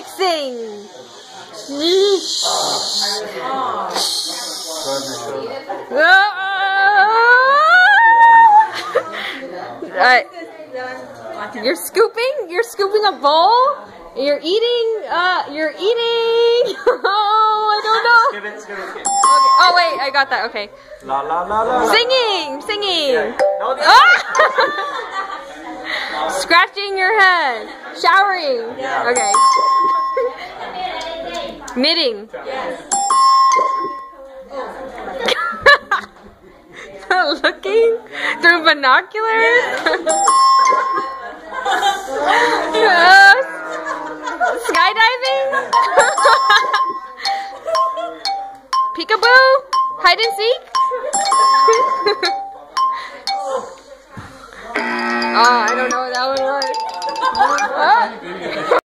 mixing. You're scooping a bowl. You're eating. Oh, I don't know. Skip it. Okay. Oh wait, I got that. Okay. La la la la. Singing. Yeah. No, Ah! Scratching your head. Showering. Yeah. Okay. Knitting. Looking through binoculars. Skydiving. Peekaboo. Hide and seek. Oh, I don't know what that one was.